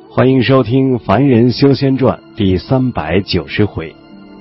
欢迎收听《凡人修仙传》第390回。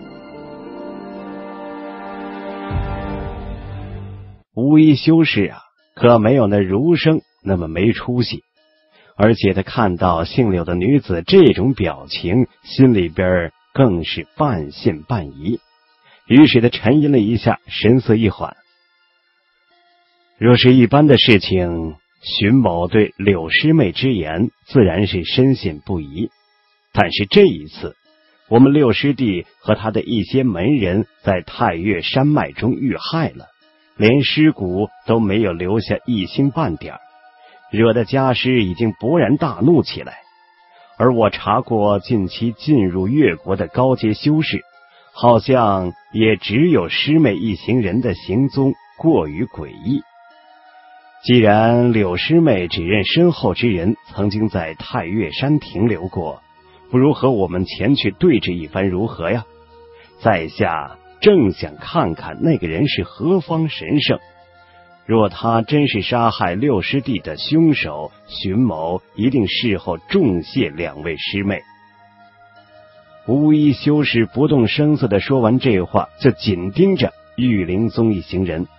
无一修士啊，可没有那儒生那么没出息，而且他看到姓柳的女子这种表情，心里边更是半信半疑。于是他沉吟了一下，神色一缓。若是一般的事情，荀某对柳师妹之言自然是深信不疑，但是这一次我们六师弟和他的一些门人在太岳山脉中遇害了，连尸骨都没有留下一星半点，惹得家师已经勃然大怒起来。而我查过近期进入越国的高阶修士，好像也只有师妹一行人的行踪过于诡异。既然柳师妹只认身后之人曾经在太岳山停留过，不如和我们前去对峙一番如何呀？在下正想看看那个人是何方神圣，若他真是杀害六师弟的凶手，荀某一定事后重谢两位师妹。无一修士不动声色地说完这话，就紧盯着玉灵宗一行人。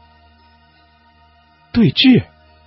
对峙？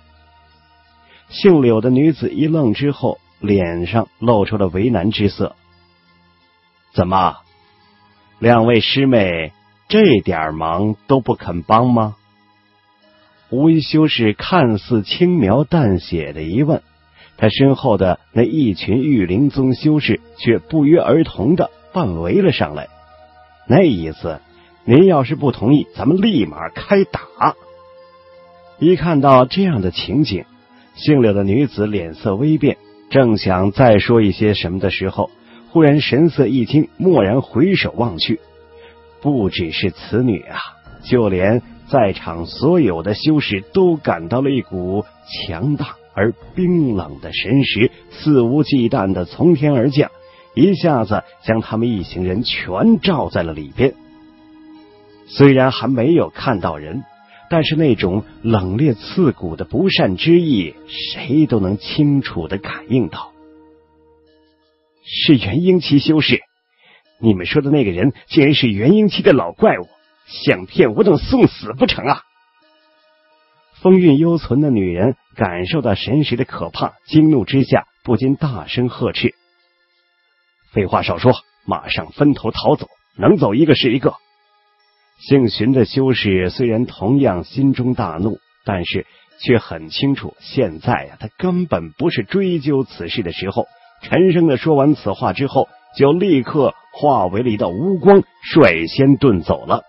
姓柳的女子一愣之后，脸上露出了为难之色。怎么，两位师妹这点忙都不肯帮吗？无一修士看似轻描淡写的一问，他身后的那一群玉灵宗修士却不约而同的半围了上来，那意思，您要是不同意，咱们立马开打。一看到这样的情景，姓柳的女子脸色微变，正想再说一些什么的时候，忽然神色一惊，蓦然回首望去，不只是此女啊，就连在场所有的修士都感到了一股强大而冰冷的神识，肆无忌惮地从天而降，一下子将他们一行人全罩在了里边。虽然还没有看到人，但是那种冷冽刺骨的不善之意，谁都能清楚地感应到。是元婴期修士，你们说的那个人竟然是元婴期的老怪物，想骗我等送死不成啊！风韵犹存的女人感受到神识的可怕，惊怒之下不禁大声呵斥：废话少说，马上分头逃走，能走一个是一个。姓荀的修士虽然同样心中大怒，但是却很清楚现在他根本不是追究此事的时候。沉声的说完此话之后，就立刻化为了一道乌光，率先遁走了。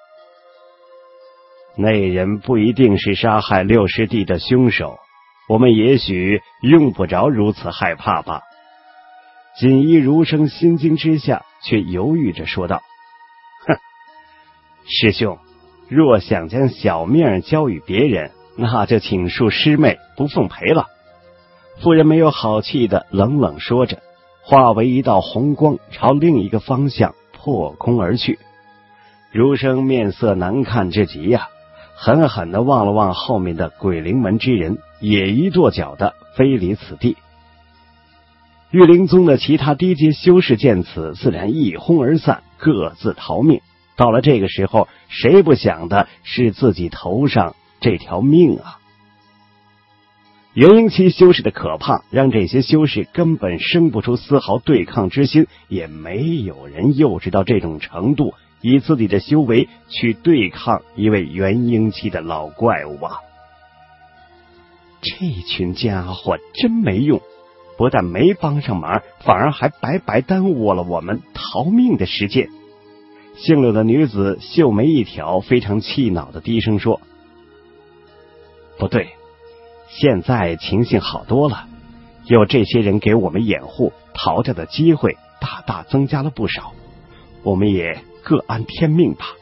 那人不一定是杀害六师弟的凶手，我们也许用不着如此害怕吧。锦衣儒生心惊之下，却犹豫着说道：哼，师兄，若想将小命交与别人，那就请恕师妹不奉陪了。妇人没有好气的冷冷说着，化为一道红光，朝另一个方向破空而去。儒生面色难看之极呀，狠狠地望了望后面的鬼灵门之人，也一跺脚的飞离此地。玉灵宗的其他低阶修士见此，自然一哄而散，各自逃命。到了这个时候，谁不想的是自己头上这条命啊？元婴期修士的可怕，让这些修士根本生不出丝毫对抗之心，也没有人幼稚到这种程度，以自己的修为去对抗一位元婴期的老怪物啊！这群家伙真没用，不但没帮上忙，反而还白白耽误了我们逃命的时间。姓柳的女子秀眉一挑，非常气恼的低声说：不对，现在情形好多了，有这些人给我们掩护，逃掉的机会大大增加了不少，我们也各安天命吧。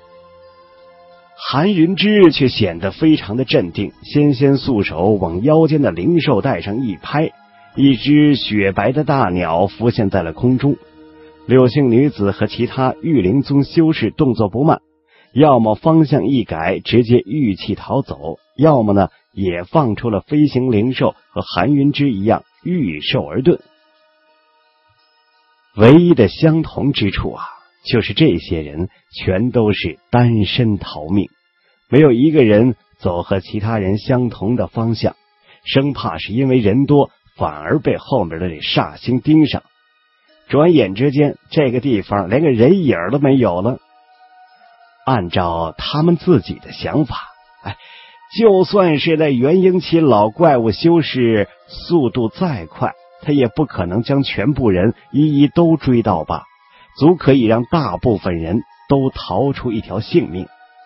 韩云之却显得非常的镇定，纤素手往腰间的灵兽带上一拍，一只雪白的大鸟浮现在了空中。柳姓女子和其他玉灵宗修士动作不慢，要么方向一改，直接御气逃走，要么呢也放出了飞行灵兽，和韩云之一样御兽而遁， 唯一的相同之处啊，就是这些人全都是单身逃命，没有一个人走和其他人相同的方向，生怕是因为人多反而被后面的这煞星盯上。转眼之间，这个地方连个人影都没有了。按照他们自己的想法，就算是在元婴期老怪物修士速度再快，他也不可能将全部人一一都追到吧，足可以让大部分人都逃出一条性命。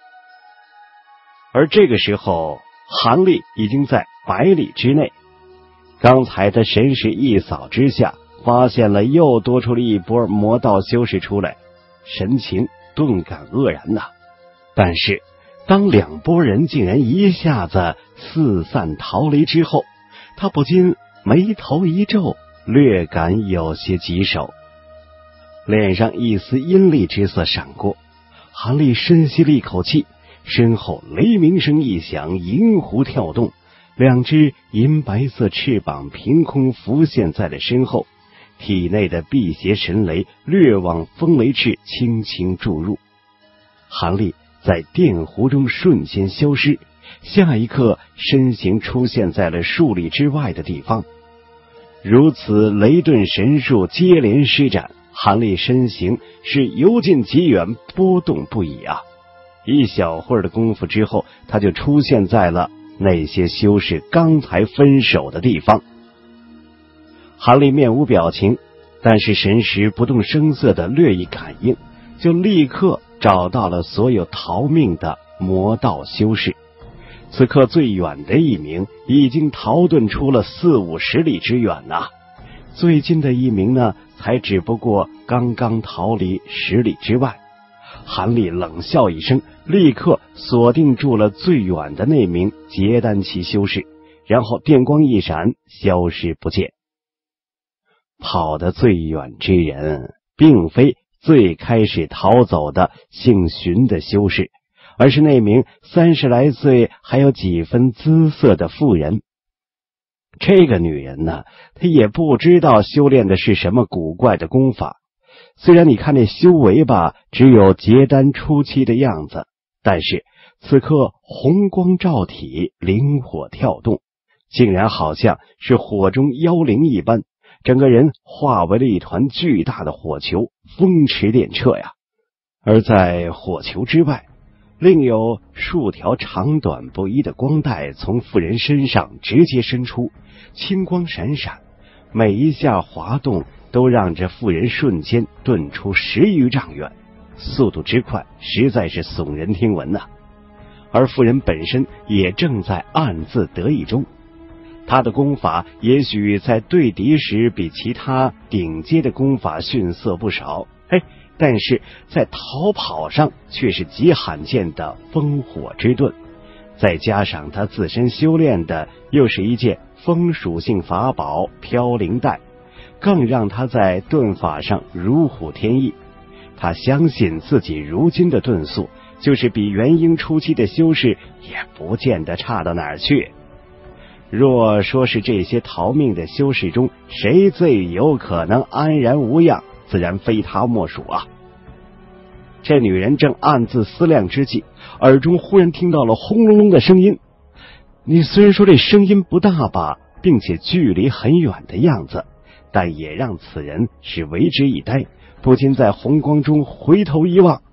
而这个时候，韩立已经在100里之内。刚才他神识一扫之下，发现了又多出了一波魔道修士出来，神情顿感愕然呐。但是当两拨人竟然一下子四散逃离之后，他不禁眉头一皱，略感有些棘手，脸上一丝阴厉之色闪过。韩立深吸了一口气，身后雷鸣声一响，银狐跳动，两只银白色翅膀凭空浮现在了身后，体内的辟邪神雷略往风雷翅轻轻注入。韩立在电弧中瞬间消失，下一刻身形出现在了数里之外的地方。如此雷遁神术接连施展，韩立身形是由近及远，波动不已啊！一小会儿的功夫之后，他就出现在了那些修士刚才分手的地方。韩立面无表情，但是神识不动声色的略一感应，就立刻找到了所有逃命的魔道修士。此刻最远的一名已经逃遁出了40-50里之远啊，最近的一名呢，才只不过刚刚逃离10里之外。韩立冷笑一声，立刻锁定住了最远的那名结丹期修士，然后电光一闪，消失不见。跑得最远之人并非最开始逃走的姓荀的修士，而是那名30来岁还有几分姿色的妇人。这个女人呢，她也不知道修炼的是什么古怪的功法，虽然你看这修为吧，只有结丹初期的样子，但是此刻红光照体，灵火跳动，竟然好像是火中妖灵一般，整个人化为了一团巨大的火球，风驰电掣呀。而在火球之外，另有数条长短不一的光带从妇人身上直接伸出，青光闪闪，每一下滑动都让这妇人瞬间遁出10余丈远，速度之快，实在是耸人听闻呐。而妇人本身也正在暗自得意中，他的功法也许在对敌时比其他顶阶的功法逊色不少，但是在逃跑上却是极罕见的风火之遁，再加上他自身修炼的又是一件风属性法宝飘灵带，更让他在遁法上如虎添翼。他相信自己如今的遁速，就是比元婴初期的修士也不见得差到哪儿去。若说是这些逃命的修士中谁最有可能安然无恙，自然非他莫属啊。这女人正暗自思量之际，耳中忽然听到了轰隆隆的声音。你虽然说这声音不大吧，并且距离很远的样子，但也让此人是为之一呆，不禁在红光中回头一望，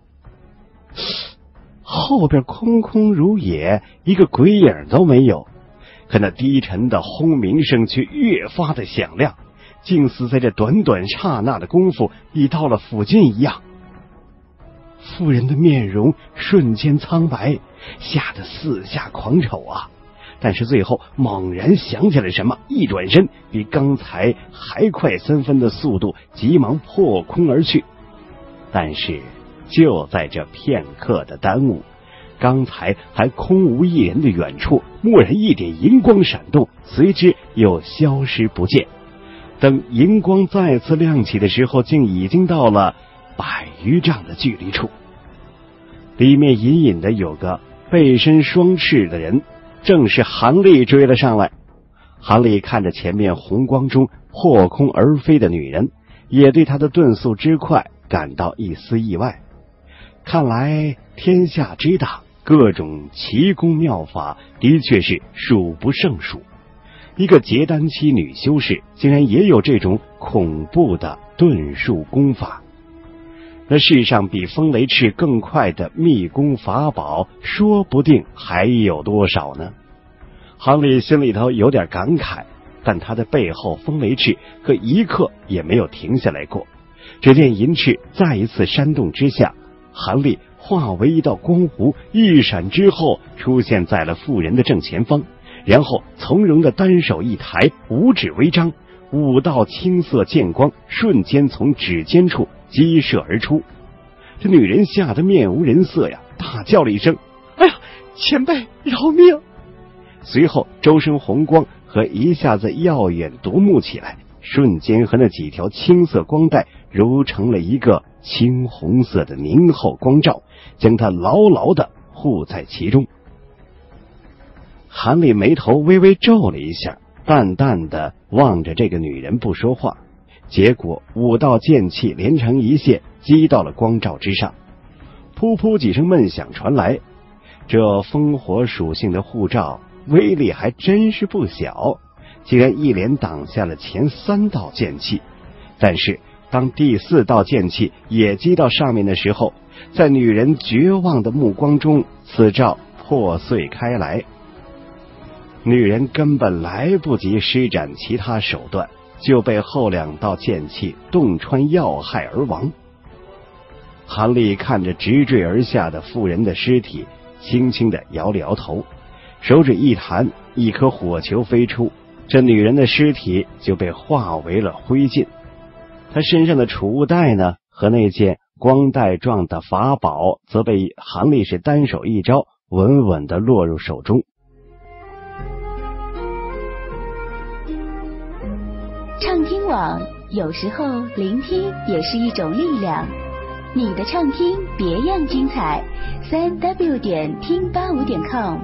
后边空空如也，一个鬼影都没有。可那低沉的轰鸣声却越发的响亮，竟似在这短短刹那的功夫已到了附近一样。妇人的面容瞬间苍白，吓得四下狂瞅啊！但是最后猛然想起来什么，一转身，比刚才还快3分的速度，急忙破空而去。但是就在这片刻的耽误，刚才还空无一人的远处，蓦然一点银光闪动，随之又消失不见。等银光再次亮起的时候，竟已经到了100余丈的距离处。里面隐隐的有个背身双翅的人，正是韩立追了上来。韩立看着前面红光中破空而飞的女人， 也对他的遁速之快感到一丝意外。看来天下之大，各种奇功妙法的确是数不胜数。一个结丹期女修士竟然也有这种恐怖的遁术功法。那世上比风雷翅更快的秘功法宝，说不定还有多少呢？杭里心里头有点感慨，但他的背后风雷翅可一刻也没有停下来过。只见银翅再一次扇动之下，韩立化为一道光弧，一闪之后出现在了妇人的正前方，然后从容的单手一抬，五指微张，5道青色剑光瞬间从指尖处激射而出。这女人吓得面无人色呀，大叫了一声：“哎呀，前辈饶命！”随后周身红光和一下子耀眼夺目起来，瞬间和那几条青色光带揉成了一个青红色的凝厚光罩，将它牢牢地护在其中。韩立眉头微微皱了一下，淡淡地望着这个女人不说话。结果5道剑气连成一线，击到了光罩之上，噗噗几声闷响传来。这风火属性的护罩威力还真是不小，竟然一连挡下了前3道剑气。但是当第4道剑气也击到上面的时候，在女人绝望的目光中，此罩破碎开来。女人根本来不及施展其他手段，就被后2道剑气洞穿要害而亡。韩立看着直坠而下的妇人的尸体，轻轻地摇了摇头，手指一弹，一颗火球飞出，这女人的尸体就被化为了灰烬。她身上的储物袋呢，和那件光带状的法宝则被韩立是单手一招，稳稳地落入手中。 畅听网，有时候聆听也是一种力量。你的畅听别样精彩，3w 点听85点com。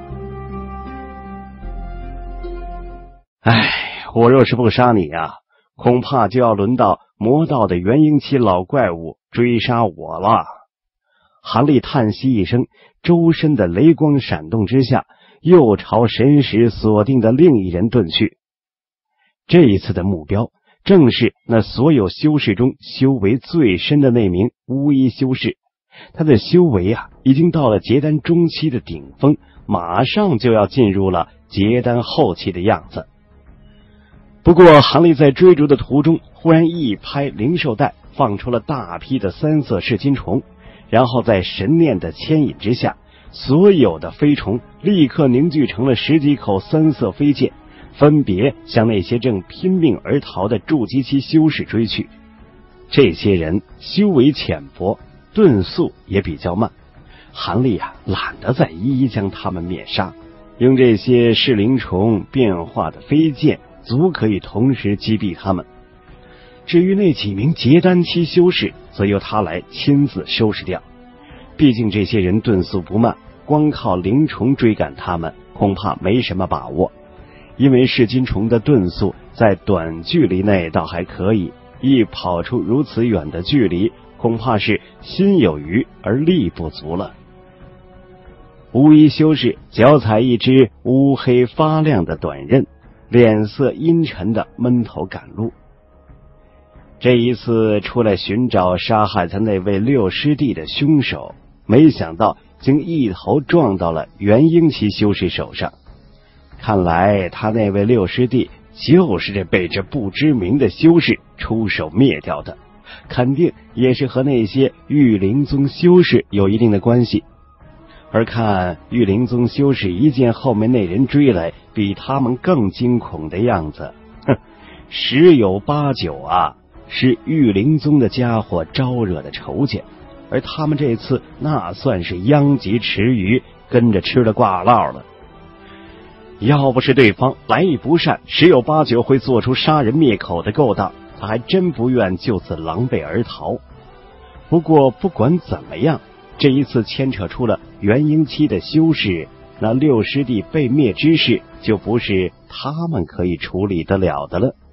哎，我若是不杀你啊，恐怕就要轮到魔道的元婴期老怪物追杀我了。韩立叹息一声，周身的雷光闪动之下，又朝神识锁定的另一人遁去。这一次的目标正是那所有修士中修为最深的那名巫医修士。他的修为已经到了结丹中期的顶峰，马上就要进入了结丹后期的样子。不过韩立在追逐的途中，忽然一拍灵兽带，放出了大批的3色噬金虫，然后在神念的牵引之下，所有的飞虫立刻凝聚成了10几口3色飞剑，分别向那些正拼命而逃的筑基期修士追去。这些人修为浅薄，遁速也比较慢，韩立懒得再一一将他们灭杀，用这些噬灵虫变化的飞剑足可以同时击毙他们。至于那几名结丹期修士，则由他来亲自收拾掉。毕竟这些人遁速不慢，光靠灵虫追赶他们恐怕没什么把握。因为噬金虫的遁速在短距离内倒还可以，一跑出如此远的距离，恐怕是心有余而力不足了。巫医修士脚踩一只乌黑发亮的短刃，脸色阴沉的闷头赶路。这一次出来寻找杀害他那位六师弟的凶手，没想到竟一头撞到了元婴期修士手上。看来他那位六师弟就是被这不知名的修士出手灭掉的，肯定也是和那些御灵宗修士有一定的关系。而看御灵宗修士一见后面那人追来比他们更惊恐的样子，十有八九是御灵宗的家伙招惹的仇家，而他们这次那算是殃及池鱼，跟着吃了挂烙了。要不是对方来意不善，十有八九会做出杀人灭口的勾当，他还真不愿就此狼狈而逃。不过不管怎么样，这一次牵扯出了元婴期的修士，那六师弟被灭之事就不是他们可以处理得了的了。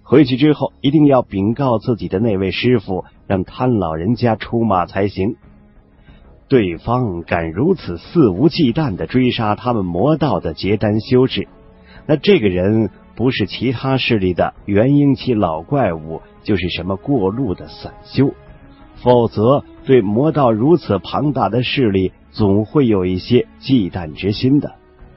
回去之后一定要禀告自己的那位师傅，让贪老人家出马才行。对方敢如此肆无忌惮地追杀他们魔道的结丹修士，那这个人不是其他势力的元婴期老怪物，就是什么过路的散修，否则对魔道如此庞大的势力总会有一些忌惮之心的。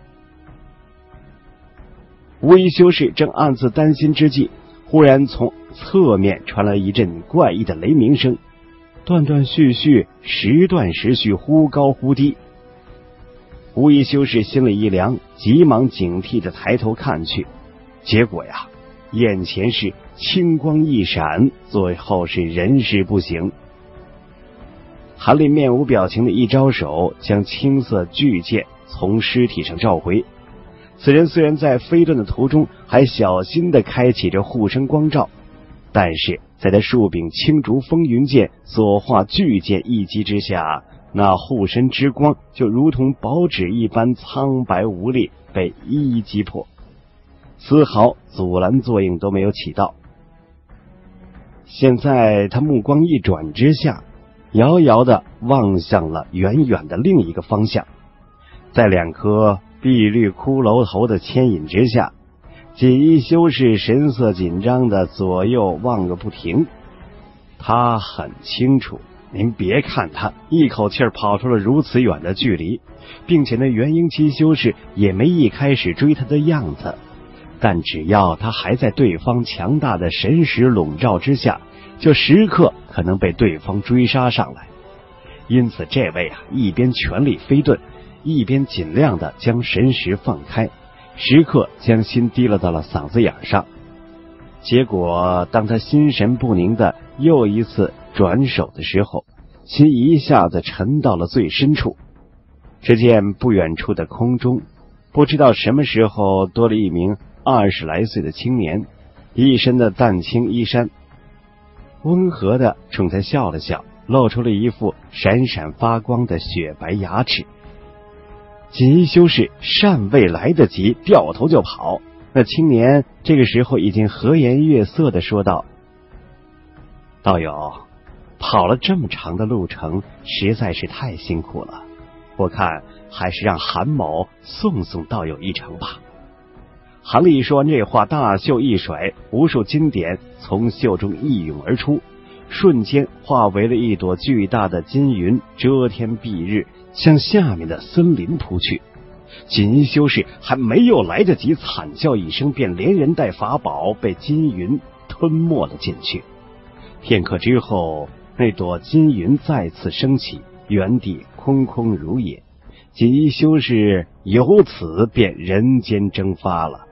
无疑修士正暗自担心之际，忽然从侧面传来一阵怪异的雷鸣声，断断续续，时断时续，忽高忽低。无疑修士心里一凉，急忙警惕地抬头看去，结果呀，眼前是青光一闪，最后是人事不省。韩立面无表情的一招手，将青色巨剑从尸体上召回。此人虽然在飞遁的途中还小心地开启着护身光照，但是在他树柄青竹风云剑所化巨剑一击之下，那护身之光就如同薄纸一般苍白无力，被一一击破，丝毫阻拦作用都没有起到。现在他目光一转之下，遥遥地望向了远远的另一个方向，在两颗碧绿骷髅头的牵引之下，锦衣修士神色紧张的左右望个不停。他很清楚，您别看他一口气跑出了如此远的距离，并且那元婴期修士也没一开始追他的样子，但只要他还在对方强大的神识笼罩之下，就时刻可能被对方追杀上来。因此这位一边全力飞遁，一边尽量的将神识放开，时刻将心提了到了嗓子眼上。结果当他心神不宁的又一次转手的时候，心一下子沉到了最深处。只见不远处的空中，不知道什么时候多了一名20来岁的青年，一身的淡青衣衫，温和的冲他笑了笑，露出了一副闪闪发光的雪白牙齿。锦衣修士尚未来得及掉头就跑，那青年这个时候已经和颜悦色地说道：道友，跑了这么长的路程，实在是太辛苦了，我看还是让韩某送送道友一程吧。韩立说完这话，大袖一甩，无数金点从袖中一涌而出，瞬间化为了一朵巨大的金云，遮天蔽日，向下面的森林扑去。锦衣修士还没有来得及惨叫一声，便连人带法宝被金云吞没了进去。片刻之后，那朵金云再次升起，原地空空如也。锦衣修士由此便人间蒸发了。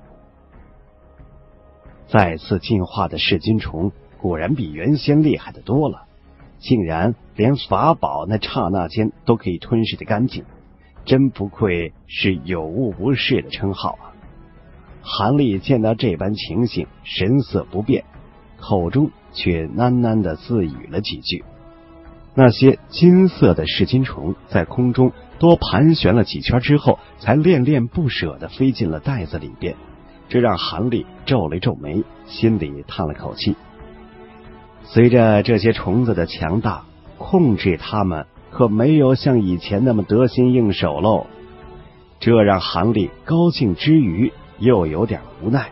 再次进化的噬金虫果然比原先厉害的多了，竟然连法宝那刹那间都可以吞噬的干净，真不愧是有物无事的称号啊！韩立见到这般情形，神色不变，口中却喃喃地自语了几句。那些金色的噬金虫在空中多盘旋了几圈之后，才恋恋不舍地飞进了袋子里边。这让韩立皱了皱眉，心里叹了口气。随着这些虫子的强大，控制它们可没有像以前那么得心应手喽。这让韩立高兴之余又有点无奈。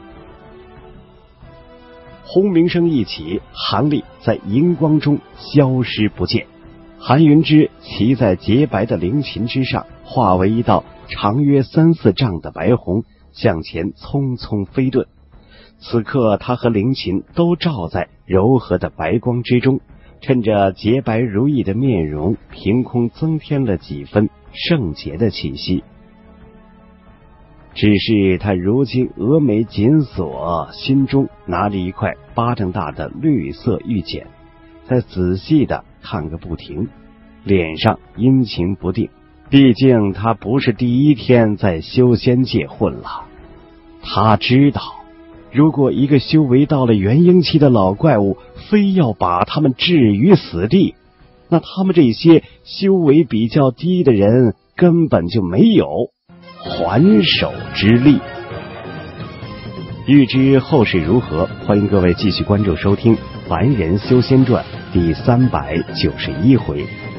轰鸣声一起，韩立在荧光中消失不见。韩云之骑在洁白的灵禽之上，化为一道长约3-4丈的白虹，向前匆匆飞遁。此刻他和灵禽都照在柔和的白光之中，趁着洁白如意的面容，凭空增添了几分圣洁的气息。只是他如今峨眉紧锁，心中拿着一块巴掌大的绿色玉简，在仔细的看个不停，脸上阴晴不定。毕竟他不是第一天在修仙界混了，他知道如果一个修为到了元婴期的老怪物非要把他们置于死地，那他们这些修为比较低的人根本就没有还手之力。 欲知后事如何，欢迎各位继续关注收听《凡人修仙传》第391回。